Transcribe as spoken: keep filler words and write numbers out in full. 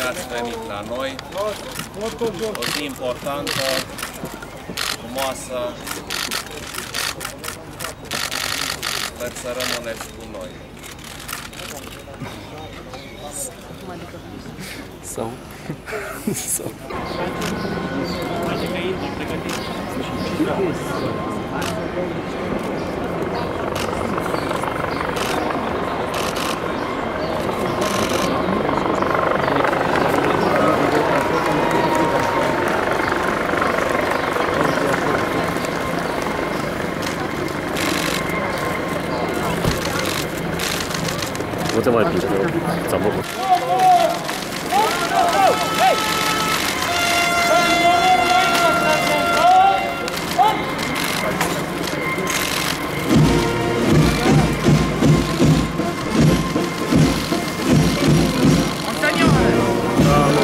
bine ați venit la noi. O zi importantă, frumoasă. Sper să rămâneți cu noi. Sau? Sau? Nu te mai plânge, ți-am făcut. Антонио!